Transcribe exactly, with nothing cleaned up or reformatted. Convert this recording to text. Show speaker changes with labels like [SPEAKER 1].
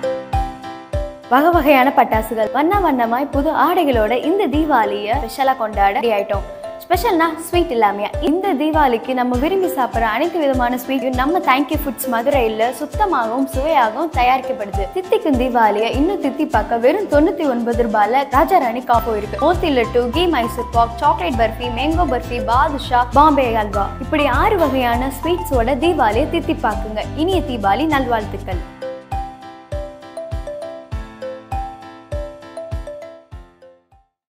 [SPEAKER 1] வகை வகையான பட்டாசுகள் வண்ண வண்ணமாய் புது ஆடைகளோட இந்த தீபாவளியை ஸ்பெஷலா கொண்டாட ரெடி ஆயிட்டோம். ஸ்பெஷல்னா ஸ்வீட் இல்லாமையா இந்த தீபாவளிக்கு நம்ம விரும்பி சாப்பிட்ற அனைத்து விதமான ஸ்வீட்டும் நம்ம தேங்க்யூ ஃபுட்ஸ் மதுரையில் சுத்தமாகவும் சுவையாகவும் தயாரிக்கப்படுது. தித்திக்கும் தீபாவளியை இன்னும் தித்தி பார்க்க வெறும் தொண்ணூத்தி ஒன்பது ரூபாயில ராஜாராணி காப்போ இருக்கு. மோத்தி லட்டு, கீ மைசூர் பாக், சாக்லேட் பர்ஃபி, மேங்கோ பர்ஃபி, பாதுஷா, பாம்பே அல்வா இப்படி ஆறு வகையான ஸ்வீட்ஸோட தீபாவளியை தித்தி பார்க்குங்க. இனிய தீபாவளி நல்வாழ்த்துக்கள்.